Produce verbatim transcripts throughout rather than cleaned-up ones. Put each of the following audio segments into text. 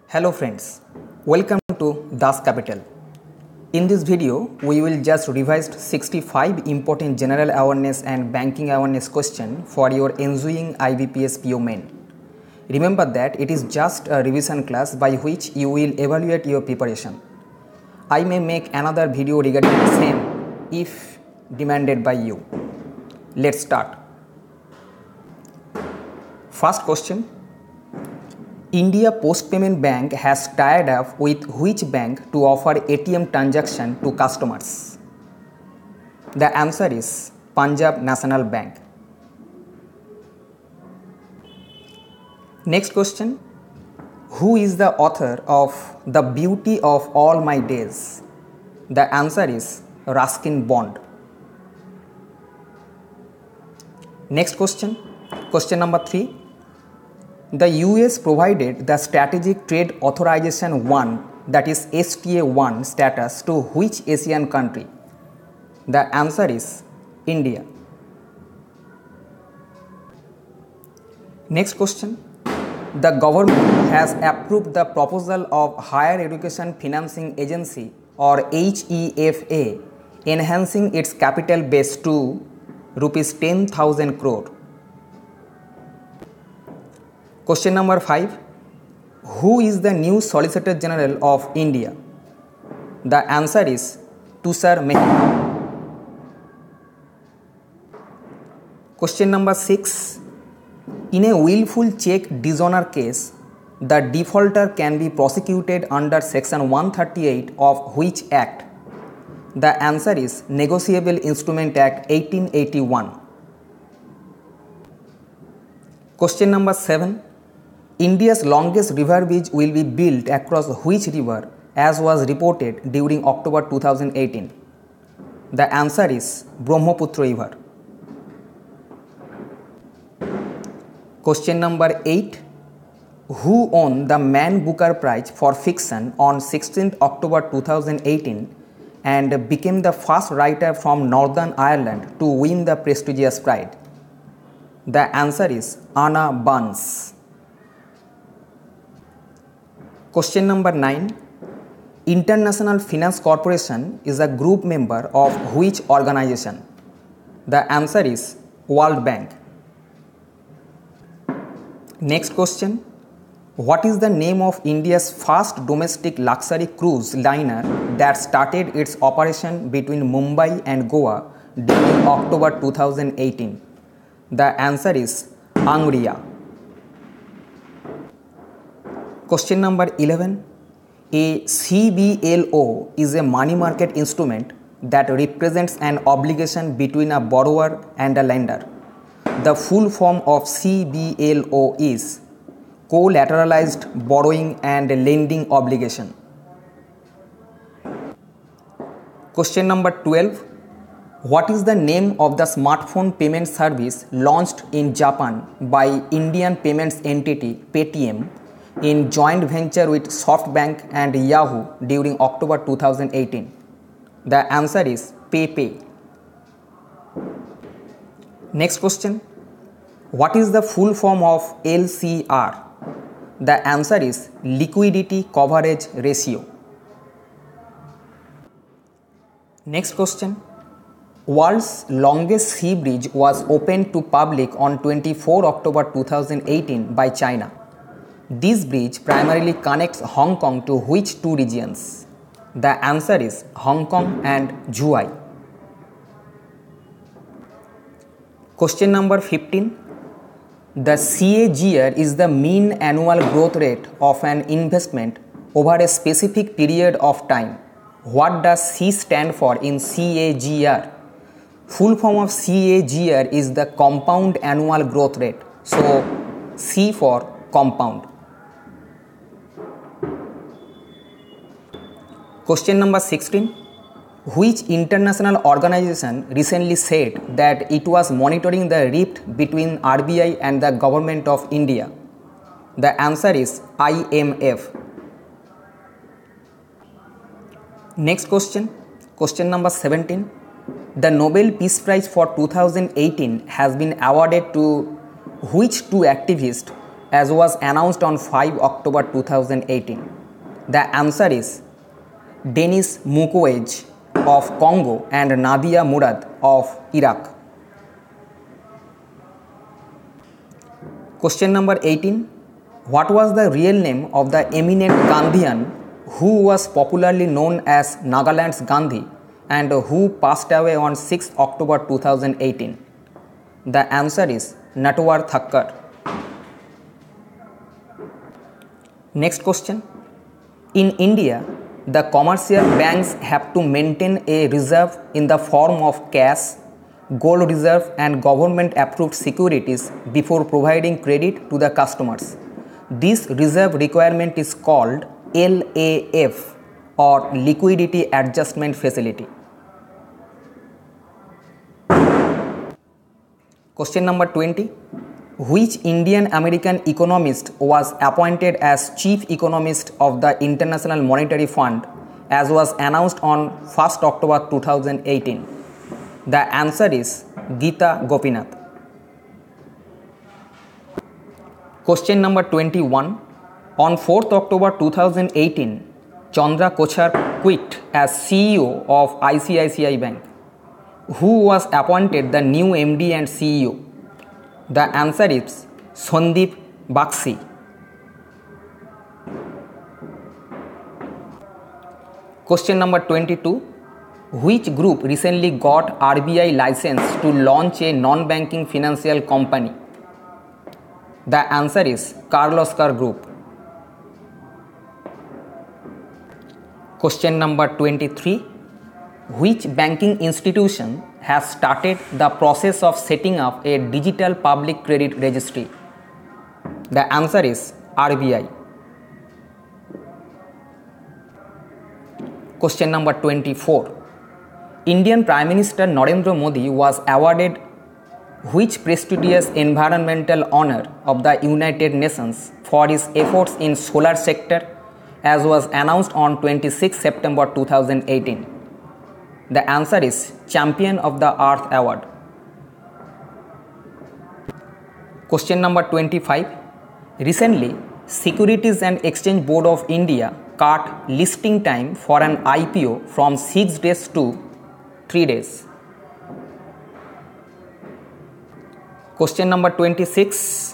Hello friends, welcome to Das Capital. In this video, we will just revise sixty-five important general awareness and banking awareness questions for your ensuing I B P S P O Main. Remember that it is just a revision class by which you will evaluate your preparation. I may make another video regarding the same if demanded by you. Let's start. First question. India Post Payment Bank has tied up with which bank to offer A T M transaction to customers? The answer is Punjab National Bank. Next question. Who is the author of The Beauty of All My Days? The answer is Ruskin Bond. Next question. Question number three. The U S provided the Strategic Trade Authorization one, that is S T A one status to which Asian country? The answer is India. Next question. The government has approved the proposal of Higher Education Financing Agency or H E F A enhancing its capital base to rupees ten thousand crore. Question number five. Who is the new Solicitor General of India? The answer is Tushar Mehta. Question number six. In a willful check dishonor case, the defaulter can be prosecuted under Section one thirty-eight of which Act? The answer is Negotiable Instrument Act eighteen eighty-one. Question number seven. India's longest river bridge will be built across which river as was reported during October two thousand eighteen? The answer is Brahmaputra River. Question number eight. Who won the Man Booker Prize for Fiction on sixteenth October two thousand eighteen and became the first writer from Northern Ireland to win the prestigious prize? The answer is Anna Burns. Question number nine. International Finance Corporation is a group member of which organization? The answer is World Bank. Next question. What is the name of India's first domestic luxury cruise liner that started its operation between Mumbai and Goa during October two thousand eighteen? The answer is Angria. Question number eleven. A C B L O is a money market instrument that represents an obligation between a borrower and a lender. The full form of C B L O is Collateralized Borrowing and Lending Obligation. Question number twelve. What is the name of the smartphone payment service launched in Japan by Indian payments entity Paytm in joint venture with SoftBank and Yahoo during October two thousand eighteen? The answer is PayPay. Next question. What is the full form of L C R? The answer is Liquidity Coverage Ratio. Next question. World's longest sea bridge was opened to public on twenty-fourth October two thousand eighteen by China. This bridge primarily connects Hong Kong to which two regions? The answer is Hong Kong and Zhuhai. Question number fifteen. The C A G R is the mean annual growth rate of an investment over a specific period of time. What does C stand for in C A G R? Full form of C A G R is the compound annual growth rate. So C for compound. Question number sixteen. Which international organization recently said that it was monitoring the rift between R B I and the government of India? The answer is I M F. Next question. Question number seventeen. The Nobel Peace Prize for two thousand eighteen has been awarded to which two activists as was announced on five October two thousand eighteen? The answer is Denis Mukwege of Congo and Nadia Murad of Iraq. Question number eighteen. What was the real name of the eminent Gandhian who was popularly known as Nagaland's Gandhi and who passed away on sixth October two thousand eighteen? The answer is Natwar Thakkar. Next question. In India, the commercial banks have to maintain a reserve in the form of cash, gold reserve and government approved securities before providing credit to the customers. This reserve requirement is called L A F or Liquidity Adjustment Facility. Question number twenty. Which Indian American economist was appointed as chief economist of the International Monetary Fund as was announced on first October two thousand eighteen? The answer is Geeta Gopinath. Question number twenty-one. On fourth October two thousand eighteen, Chandra Kochhar quit as C E O of I C I C I Bank. Who was appointed the new M D and C E O? The answer is Sandeep Bakshi. Question number twenty-two. Which group recently got R B I license to launch a non-banking financial company? The answer is Kirloskar Group. Question number twenty-three. Which banking institution has started the process of setting up a digital public credit registry? The answer is R B I. Question number twenty-four. Indian Prime Minister Narendra Modi was awarded which prestigious environmental honor of the United Nations for his efforts in solar sector as was announced on twenty-sixth September two thousand eighteen? The answer is Champion of the Earth Award. Question number twenty-five. Recently, Securities and Exchange Board of India cut listing time for an I P O from six days to three days. Question number twenty-six.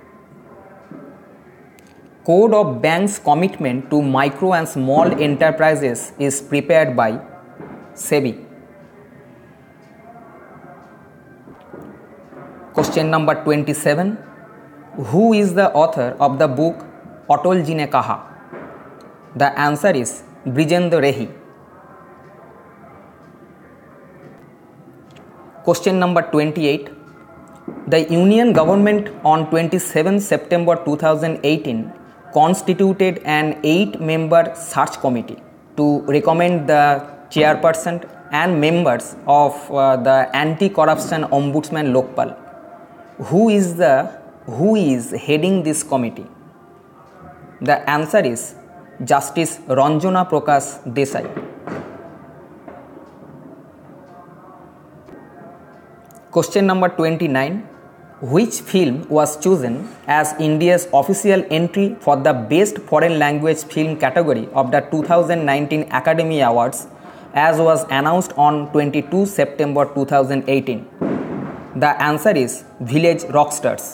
Code of Bank's commitment to micro and small enterprises is prepared by SEBI. Question number twenty-seven. Who is the author of the book Atal Ji Ne Kaha? The answer is Brijendra Rehi. Question number twenty-eight. The Union Government on twenty-seventh September two thousand eighteen constituted an eight-member search committee to recommend the chairperson and members of uh, the Anti-Corruption Ombudsman Lokpal. Who is the who is heading this committee? The answer is Justice Ranjana Prakash Desai. Question number twenty-nine. Which film was chosen as India's official entry for the Best Foreign Language Film category of the two thousand nineteen Academy Awards as was announced on twenty-second September two thousand eighteen? The answer is Village Rockstars.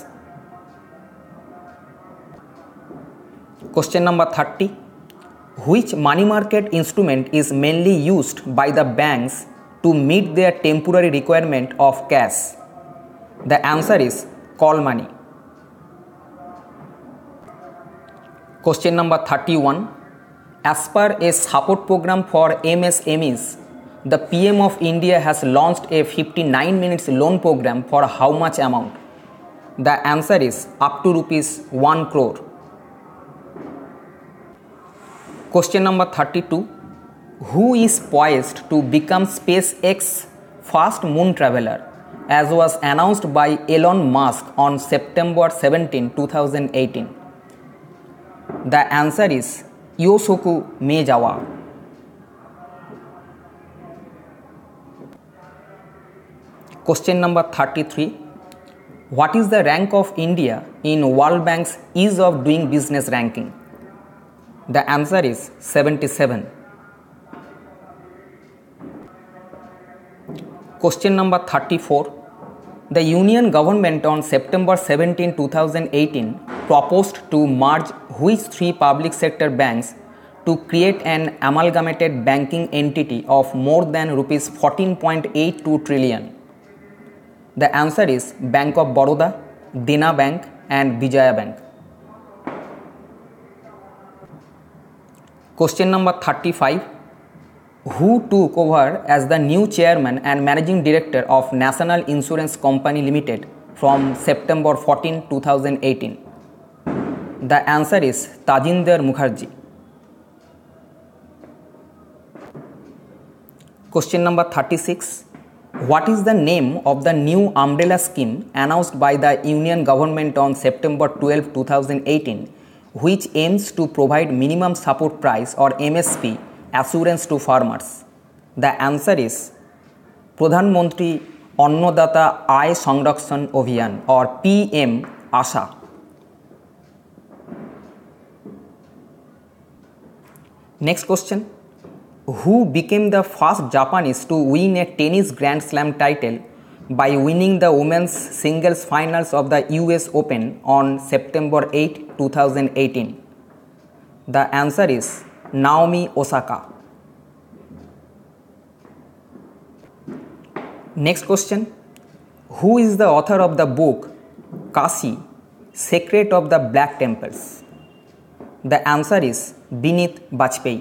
Question number thirty. Which money market instrument is mainly used by the banks to meet their temporary requirement of cash? The answer is call money. Question number thirty-one. As per a support program for M S M Es, the P M of India has launched a fifty-nine minutes loan program for how much amount? The answer is up to rupees one crore. Question number thirty-two. Who is poised to become SpaceX's first moon traveler as was announced by Elon Musk on September seventeenth two thousand eighteen? The answer is Yosoku Maezawa. Question number thirty-three. What is the rank of India in World Bank's Ease of Doing Business ranking? The answer is seventy-seven. Question number thirty-four. The Union government on September seventeenth two thousand eighteen proposed to merge which three public sector banks to create an amalgamated banking entity of more than rupees fourteen point eight two trillion? The answer is Bank of Baroda, Dena Bank and Vijaya Bank. Question number thirty-five. Who took over as the new chairman and managing director of National Insurance Company Limited from September fourteenth two thousand eighteen? The answer is Tajinder Mukherjee. Question number thirty-six. What is the name of the new umbrella scheme announced by the Union government on September twelfth two thousand eighteen, which aims to provide minimum support price or M S P assurance to farmers? The answer is Pradhan Mantri Annodata Aay Sanrakshan Abhiyan or P M ASHA. Next question. Who became the first Japanese to win a tennis Grand Slam title by winning the women's singles finals of the U S Open on September eighth two thousand eighteen? The answer is Naomi Osaka. Next question. Who is the author of the book Kashi, Secret of the Black Temples? The answer is Bineet Bajpayee.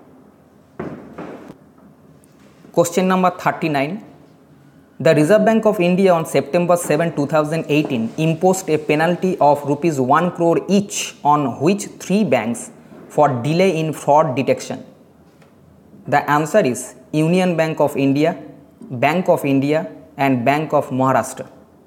Question number thirty-nine. The Reserve Bank of India on September seventh two thousand eighteen imposed a penalty of rupees one crore each on which three banks for delay in fraud detection? The answer is Union Bank of India, Bank of India and Bank of Maharashtra.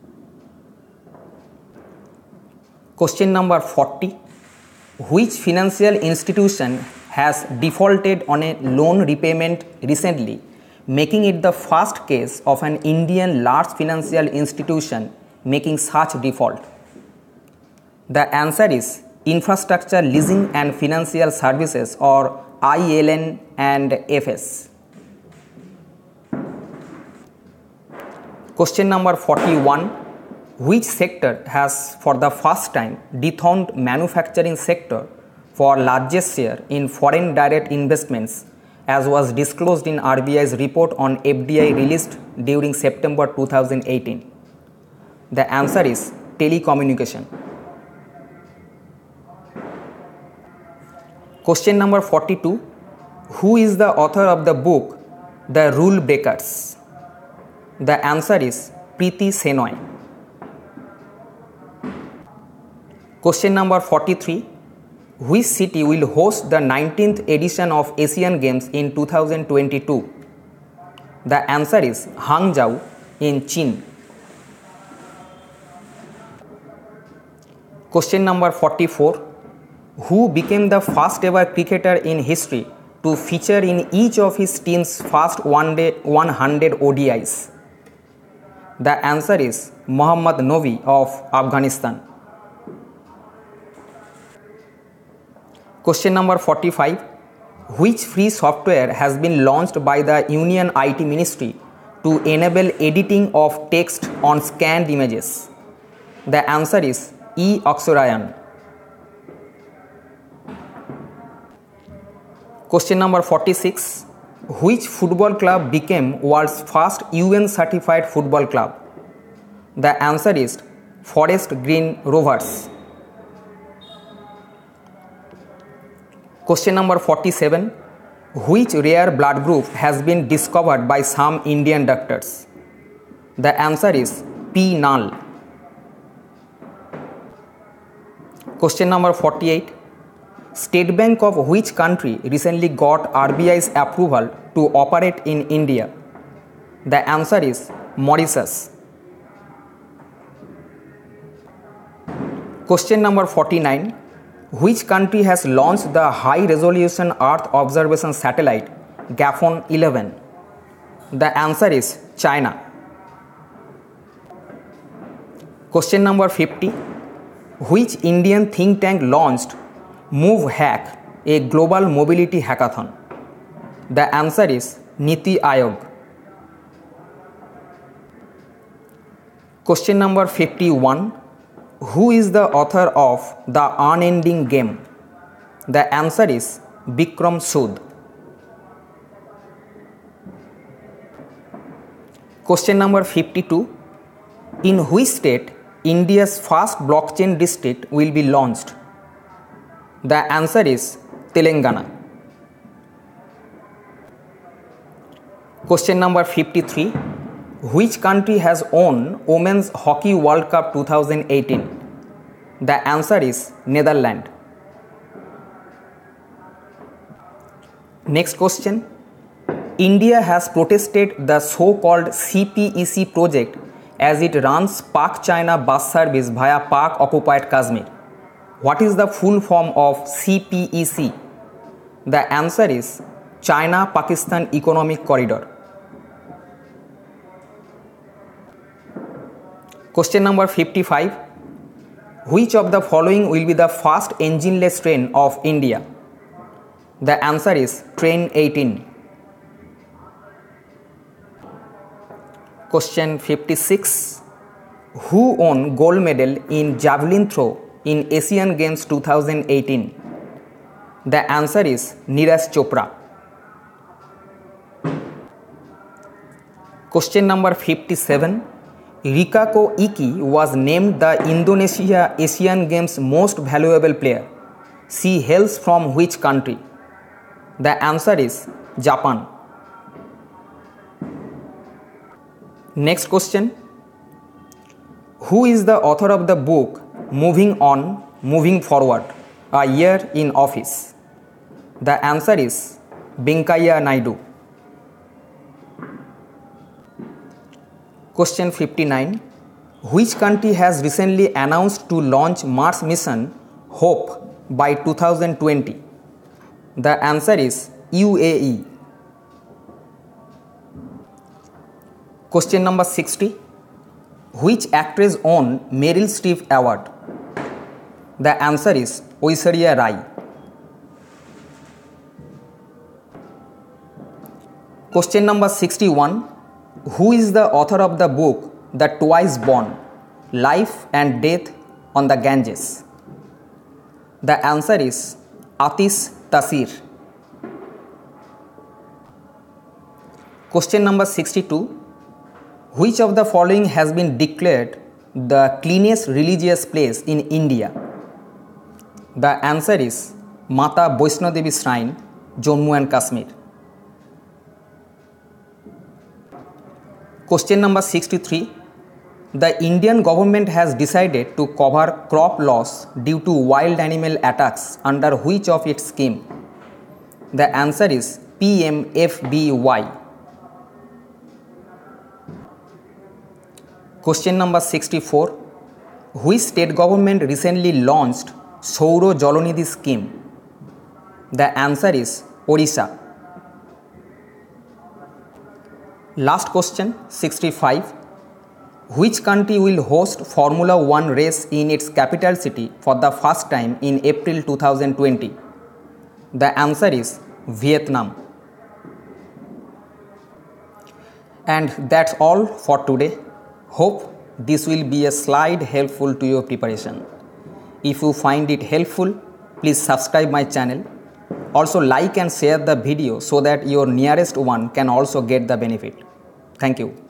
Question number forty. Which financial institution has defaulted on a loan repayment recently, making it the first case of an Indian large financial institution making such default? The answer is Infrastructure Leasing and Financial Services or I L N and F S. Question number forty-one. Which sector has for the first time dethroned manufacturing sector for largest share in foreign direct investments, as was disclosed in R B I's report on F D I released during September two thousand eighteen? The answer is telecommunication. Question number forty-two. Who is the author of the book The Rule Breakers? The answer is Preeti Senoy. Question number forty-three. Which city will host the nineteenth edition of Asian Games in two thousand twenty-two? The answer is Hangzhou in China. Question number forty-four. Who became the first ever cricketer in history to feature in each of his team's first one day one hundred O D Is? The answer is Mohammad Nobi of Afghanistan. Question number forty-five. Which free software has been launched by the Union I T Ministry to enable editing of text on scanned images? The answer is e-Aksarayan. Question number forty-six. Which football club became world's first U N certified football club? The answer is Forest Green Rovers. Question number forty-seven. Which rare blood group has been discovered by some Indian doctors? The answer is P null. Question number forty-eight. State Bank of which country recently got R B I's approval to operate in India? The answer is Mauritius. Question number forty-nine. Which country has launched the high resolution Earth observation satellite GAFON eleven? The answer is China. Question number fifty. Which Indian think tank launched Move Hack, a global mobility hackathon? The answer is Niti Aayog. Question number fifty-one. Who is the author of The Unending Game? The answer is Bikram Sood. Question number fifty-two. In which state India's first blockchain district will be launched? The answer is Telangana. Question number fifty-three. Which country has won Women's Hockey World Cup twenty eighteen? The answer is Netherlands. Next question. India has protested the so-called C P E C project as it runs Pak China bus service via Pak occupied Kashmir. What is the full form of C P E C? The answer is China-Pakistan Economic Corridor. Question number fifty-five. Which of the following will be the first engineless train of India? The answer is Train eighteen. Question fifty-six. Who won gold medal in javelin throw in Asian Games twenty eighteen? The answer is Neeraj Chopra. Question number fifty-seven. Rikako Iki was named the Indonesia Asian Games most valuable player. She hails from which country? The answer is Japan. Next question. Who is the author of the book Moving On, Moving Forward, A Year in Office? The answer is Venkaiah Naidu. Question fifty-nine. Which country has recently announced to launch Mars mission Hope by two thousand twenty? The answer is U A E. Question number sixty. Which actress won Meryl Streep Award? The answer is Aishwarya Rai. Question number sixty-one. Who is the author of the book The Twice Born, Life and Death on the Ganges? The answer is Atis Tasir. Question number sixty-two. Which of the following has been declared the cleanest religious place in India? The answer is Mata Vaishno Devi Shrine, Jammu and Kashmir. Question number sixty-three. The Indian government has decided to cover crop loss due to wild animal attacks under which of its scheme? The answer is P M F B Y. Question number sixty-four. Which state government recently launched Sauro Jalonidhi scheme? The answer is Odisha. Last question, sixty-five. Which country will host Formula One race in its capital city for the first time in April two thousand twenty? The answer is Vietnam. And that's all for today. Hope this will be a slide helpful to your preparation. If you find it helpful, please subscribe my channel. Also like and share the video so that your nearest one can also get the benefit. Thank you.